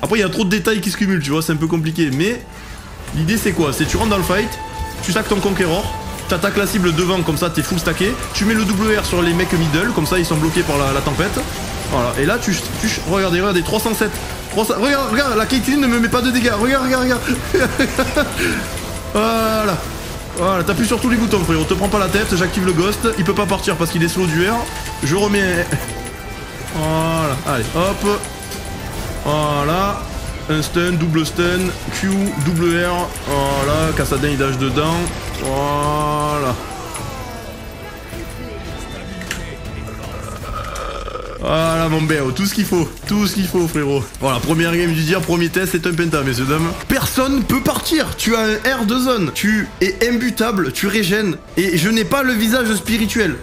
Après, il y a trop de détails qui se cumulent, tu vois, c'est un peu compliqué. Mais l'idée, c'est quoi? C'est tu rentres dans le fight, tu stacks ton Conqueror, t'attaques la cible devant, comme ça, t'es full stacké. Tu mets le WR sur les mecs middle, comme ça, ils sont bloqués par la tempête. Voilà, et là, regardez, 307. Regarde, la Caitlyn ne me met pas de dégâts. Regarde. Voilà, t'appuies sur tous les boutons, frérot. Te prends pas la tête, j'active le ghost. Il peut pas partir parce qu'il est slow du R. Je remets. Voilà, allez, hop. Voilà. Un stun, double stun, Q, double R. Voilà, Kassadin il dash dedans. Voilà. Voilà mon béo, tout ce qu'il faut frérot. Voilà, première game du dire, premier test, c'est un penta messieurs dames. Personne peut partir, tu as un R de zone, tu es imbutable, tu régènes. Et je n'ai pas le visage spirituel.